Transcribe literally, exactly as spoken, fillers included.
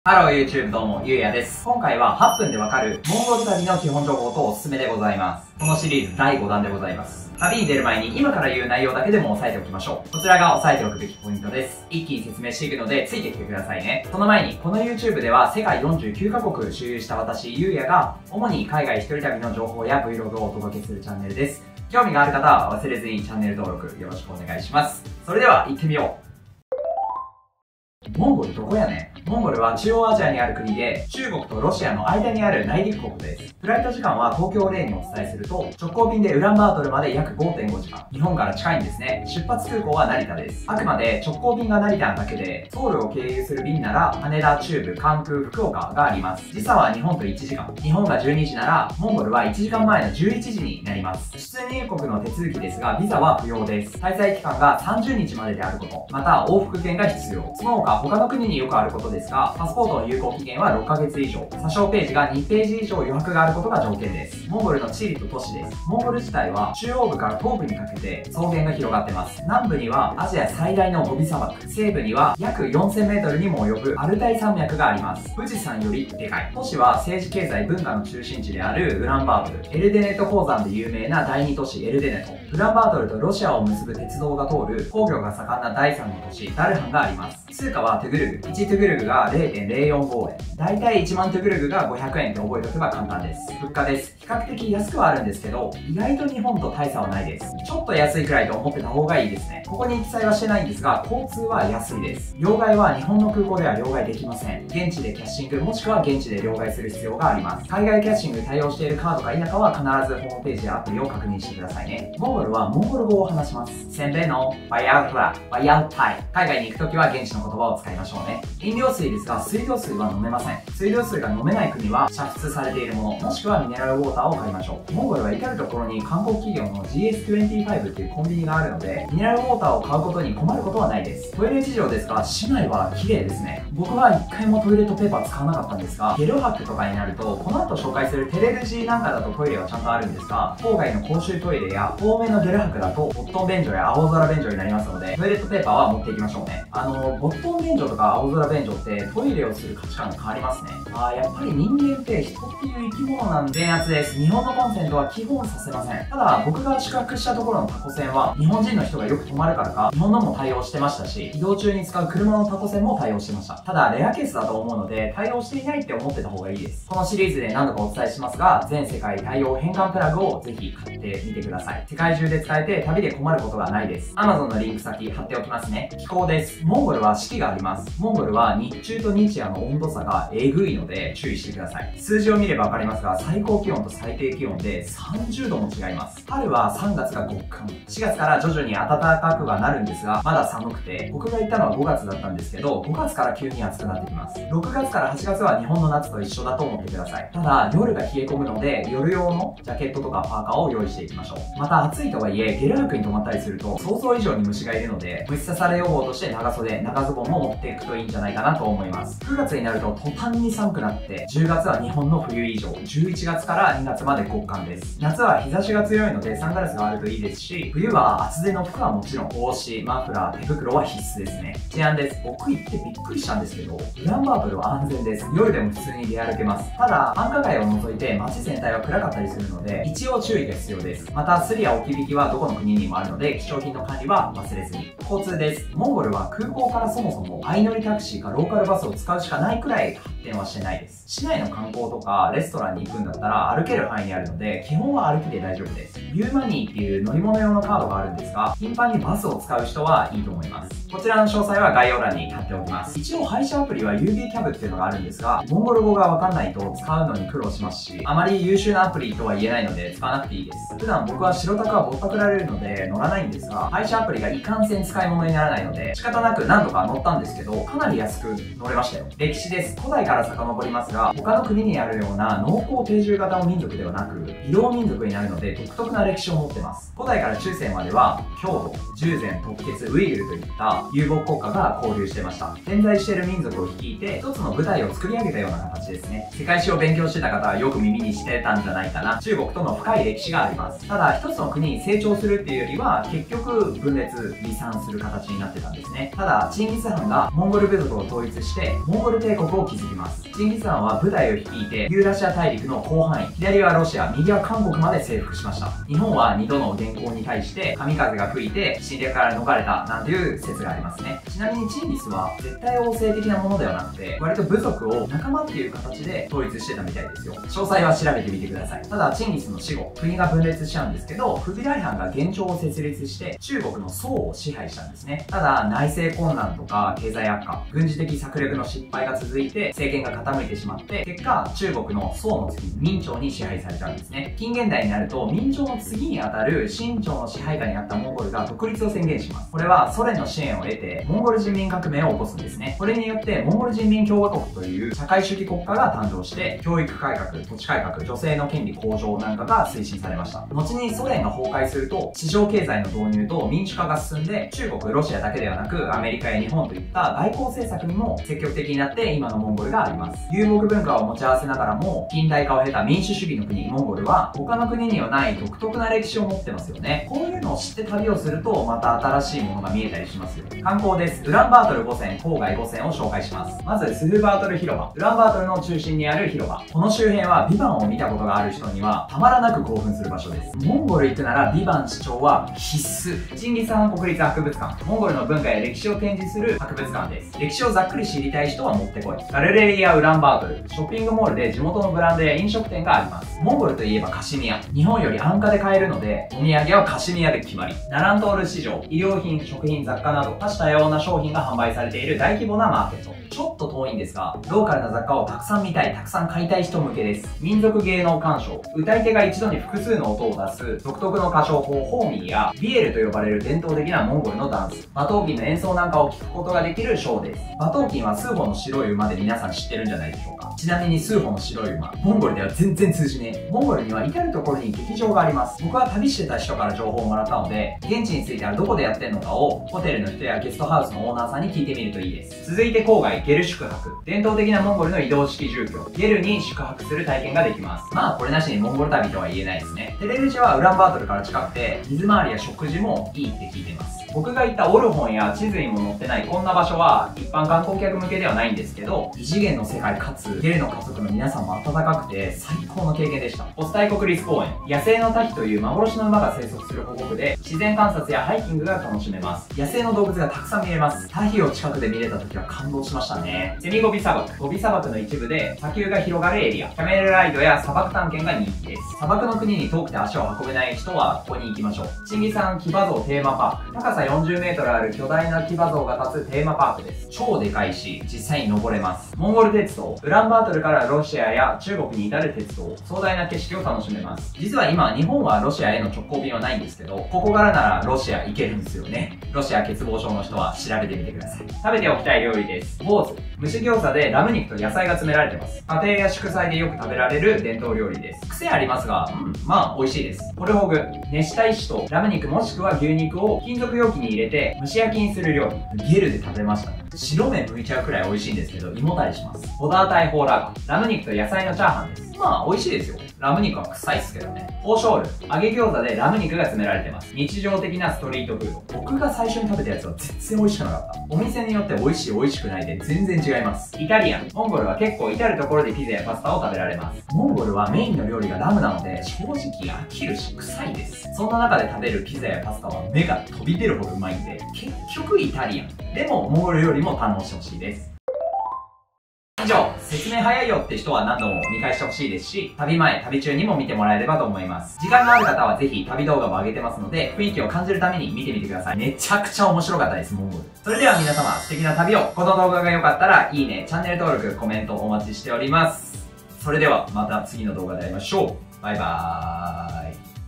ハロー YouTube どうも、ゆうやです。今回ははっぷんでわかるモンゴル旅の基本情報とおすすめでございます。このシリーズだいごだんでございます。旅に出る前に今から言う内容だけでも押さえておきましょう。こちらが押さえておくべきポイントです。一気に説明していくのでついてきてくださいね。その前に、この YouTube では世界よんじゅうきゅうカ国周遊した私、ゆうやが主に海外一人旅の情報や Vlog をお届けするチャンネルです。興味がある方は忘れずにチャンネル登録よろしくお願いします。それでは行ってみよう。モンゴルどこやねん。モンゴルは中央アジアにある国で、中国とロシアの間にある内陸国です。フライト時間は東京を例にお伝えすると、直行便でウランバートルまで約 ごてんごじかん。日本から近いんですね。出発空港は成田です。あくまで直行便が成田なだけで、ソウルを経由する便なら、羽田、中部、関空、福岡があります。時差は日本といちじかん。日本がじゅうにじなら、モンゴルはいちじかんまえのじゅういちじになります。出入国の手続きですが、ビザは不要です。滞在期間がさんじゅうにちまでであること。また、往復券が必要。その他、他の国によくあることですが、パスポートの有効期限はろっかげつ以上。査証ページがにページ以上余白があることが条件です。モンゴルの地理と都市です。モンゴル自体は中央部から東部にかけて草原が広がってます。南部にはアジア最大のゴビ砂漠、西部には約よんせんメートルにも及ぶアルタイ山脈があります。富士山よりでかい。都市は政治経済文化の中心地であるウランバートル、エルデネット鉱山で有名なだいに都市エルデネト、ウランバートルとロシアを結ぶ鉄道が通る工業が盛んなだいさんの都市ダルハンがあります。通貨はトゥグルグ。いちトゥグルグが れいてんれいよんごえん。だいたいいちまんトゥグルグがごひゃくえんって覚えておけば簡単です。物価です。比較的安くはあるんですけど、意外と日本と大差はないです。ちょっと安いくらいと思ってた方がいいですね。ここに記載はしてないんですが、交通は安いです。両替は日本の空港では両替できません。現地でキャッシングもしくは現地で両替する必要があります。海外キャッシング対応しているカードか否かは必ずホームページやアプリを確認してくださいね。モンゴルはモンゴル語を話します。せんべいのバイアウトラ、バイアウタイ。海外に行くときは現地の言葉を使いましょうね。飲料水ですが、水道水は飲めません。水道水が飲めない国は煮沸されているもの、もしくはミネラルウォーターを買いましょう。モンゴルは至るところに韓国企業の ジーエスにじゅうご っていうコンビニがあるので、ミネラルウォーターを買うことに困ることはないです。トイレ事情ですが、市内は綺麗ですね。僕は一回もトイレットペーパー使わなかったんですが、ゲル泊とかになると、この後紹介するテレルジーなんかだとトイレはちゃんとあるんですが、郊外の公衆トイレや透明のゲル泊だと、ボットン便所や青空便所になりますので、トイレットペーパーは持っていきましょうね。あの、ボットン便所とか青空便所ってトイレをする価値観が変わりますね。あー、やっぱり人間って人っていう生き物なんで、電圧です。日本のコンセントは基本させません。ただ、僕が宿泊したところのタコ船は、日本人の人がよく泊まるからか、日本のも対応してましたし、移動中に使う車のタコ船も対応してました。ただ、レアケースだと思うので、対応していないって思ってた方がいいです。このシリーズで何度かお伝えしますが、全世界対応変換プラグをぜひ買ってみてください。世界中で使えて旅で困ることがないです。Amazon のリンク先貼っておきますね。気候です。モンゴルは四季があります。モンゴルは日中と日夜の温度差がえぐいので注意してください。数字を見ればわかりますが、最高気温と最低気温でさんじゅうども違います。春はさんがつが極寒。しがつから徐々に暖かくはなるんですが、まだ寒くて、僕が行ったのはごがつだったんですけど、ごがつから急に暑くなってきます。ろくがつからはちがつは日本の夏と一緒だと思ってください。ただ、夜が冷え込むので、夜用のジャケットとかパーカーを用意していきましょう。また暑いとはいえ、ゲル泊に泊まったりすると、想像以上に虫がいるので、虫刺され予防として長袖、長ズボンも持っていくといいんじゃないかなと思います。くがつになると途端に寒くなって、じゅうがつは日本の冬以上、じゅういちがつからにがつまで極寒です。夏は日差しが強いのでサングラスがあるといいですし、冬は厚手の服はもちろん、帽子、マフラー、手袋は必須ですね。治安です。僕行ってびっくりしたんですけど、ウランバートルは安全です。夜でも普通に出歩けます。ただ、繁華街を除いて街全体は暗かったりするので、一応注意が必要です。また、スリや置き引きはどこの国にもあるので、貴重品の管理は忘れずに。交通です。モンゴルは空港からそもそも相乗りタクシーかローカルバスを使うしかないくらい発展はしてないです。市内の観光とかレストランに行くんだったら歩ける範囲にあるので、基本は歩きで大丈夫です。ユーマニーっていう乗り物用のカードがあるんですが、頻繁にバスを使う人はいいと思います。こちらの詳細は概要欄に貼っておきます。一応配車アプリは ユービー キャブっていうのがあるんですが、モンゴル語がわかんないと使うのに苦労しますし、あまり優秀なアプリとは言えないので使わなくていいです。普段僕は白タクはぼったくられるので乗らないんですが、配車アプリがいかんせん使い物にならないので、仕方なく何度か乗ったんですけど、かなり安く乗れましたよ。歴史です。古代から遡りますが、他の国にあるような農耕定住型の民族ではなく、移動民族になるので独特な歴史を持ってます。古代から中世までは、匈奴、従前、突厥、ウイグルといった遊牧国家が交流してました。点在している民族を率いて、一つの舞台を作り上げたような形ですね。世界史を勉強してた方はよく耳にしてたんじゃないかな。中国との深い歴史があります。ただ、一つの国に成長するっていうよりは、結局分裂、離散する形になってたんですね。ただ、チンギス・ハンがモンゴル部族を統一立してモンゴル帝国を築きます。チンギス・ハンは部隊を率いてユーラシア大陸の広範囲、左はロシア、右は韓国まで征服しました。日本はにどの元寇に対して神風が吹いて侵略から逃れたなんていう説がありますね。ちなみにチンギスは絶対王政的なものではなくて、割と部族を仲間っていう形で統一してたみたいですよ。詳細は調べてみてください。ただチンギスの死後、国が分裂しちゃうんですけど、フビライハンが元朝を設立して中国の宋を支配したんですね。ただ内政困難とか経済悪化、軍事的策略の失敗が続いて政権が傾いてしまって、結果中国の宋の次に明朝に支配されたんですね。近現代になると明朝の次にあたる清朝の支配下にあったモンゴルが独立を宣言します。これはソ連の支援を得てモンゴル人民革命を起こすんですね。これによってモンゴル人民共和国という社会主義国家が誕生して、教育改革、土地改革、女性の権利向上なんかが推進されました。後にソ連が崩壊すると市場経済の導入と民主化が進んで、中国、ロシアだけではなくアメリカや日本といった外交政策にも積極的になって今のモンゴルがあります。遊牧文化を持ち合わせながらも近代化を経た民主主義の国モンゴルは他の国にはない独特な歴史を持ってますよね。こういうのを知って旅をするとまた新しいものが見えたりしますよ。観光です。ウランバートルごせん、郊外ごせんを紹介します。まずスフバートル広場。ウランバートルの中心にある広場。この周辺はビバンを見たことがある人にはたまらなく興奮する場所です。モンゴル行くならビバン視聴は必須。チンギス・ハン国立博物館。モンゴルの文化や歴史を展示する博物館です。歴史をざっくり知りたい人はもってこい。ガルレリア・ウランバートル。ショッピングモールで地元のブランドや飲食店があります。モンゴルといえばカシミヤ。日本より安価で買えるので、お土産はカシミヤで決まり。ナラントール市場。医療品、食品、雑貨など多種多様な商品が販売されている大規模なマーケット。ちょっと遠いんですが、ローカルな雑貨をたくさん見たい、たくさん買いたい人向けです。民族芸能鑑賞。歌い手が一度に複数の音を出す独特の歌唱法ホーミーやビエルと呼ばれる伝統的なモンゴルのダンス。馬頭琴の演奏なんかを聴くことができるショーです。馬頭琴は数歩の白い馬で皆さん知ってるんじゃないでしょうか。ちなみに数歩の白い馬、モンゴルでは全然通じねえ。モンゴルには至る所に劇場があります。僕は旅してた人から情報をもらったので、現地についてはどこでやってんのかをホテルの人やゲストハウスのオーナーさんに聞いてみるといいです。続いて郊外、ゲル宿泊。伝統的なモンゴルの移動式住居。ゲルに宿泊する体験ができます。まあこれなしにモンゴル旅とは言えないですね。テレルジャはウランバートルから近くて、水回りや食事もいいって聞いてます。僕が行ったオルホンや地図にも載ってないこんな場所は一般観光客向けではないんですけど、異次元の世界かつゲルの家族の皆さんも温かくて最高の経験でした。オスタイ国立公園。野生のタヒという幻の馬が生息する保護区で、自然観察やハイキングが楽しめます。野生の動物がたくさん見れます。タヒを近くで見れた時は感動しましたね。セミゴビ砂漠。ゴビ砂漠の一部で砂丘が広がるエリア。キャメルライドや砂漠探検が人気です。砂漠の国に遠くて足を運べない人はここに行きましょう。チンギス・ハン騎馬像テーマパーク。高さよんじゅうメートルある巨大な騎馬像が立つテーマパークです。超でかいし、実際に登れます。モンゴル鉄道。ウランバートルからロシアや中国に至る鉄道。壮大な景色を楽しめます。実は今、日本はロシアへの直行便はないんですけど、ここからならロシア行けるんですよね。ロシア欠乏症の人は調べてみてください。食べておきたい料理です。ボーズ。蒸し餃子でラム肉と野菜が詰められてます。家庭や祝祭でよく食べられる伝統料理です。癖ありますが、うん、まあ美味しいです。ホルホグ。熱した石とラム肉もしくは牛肉を金属容器に入れて蒸し焼きにする料理。ゲルで食べました。白麺剥いちゃうくらい美味しいんですけど、胃もたれします。ボダータイホーラーガ。ラム肉と野菜のチャーハンです。まあ美味しいですよ。ラム肉は臭いっすけどね。ホーショール。揚げ餃子でラム肉が詰められてます。日常的なストリートフード。僕が最初に食べたやつは全然美味しくなかった。お店によって美味しい美味しくないで全然違います。イタリアン。モンゴルは結構至るところでピザやパスタを食べられます。モンゴルはメインの料理がラムなので正直飽きるし臭いです。そんな中で食べるピザやパスタは目が飛び出るほどうまいんで、結局イタリアン。でもモンゴル料理も堪能してほしいです。以上、説明早いよって人は何度も見返してほしいですし、旅前、旅中にも見てもらえればと思います。時間がある方はぜひ旅動画も上げてますので、雰囲気を感じるために見てみてください。めちゃくちゃ面白かったです、モンゴル。それでは皆様、素敵な旅を。この動画が良かったら、いいね、チャンネル登録、コメントお待ちしております。それではまた次の動画で会いましょう。バイバーイ。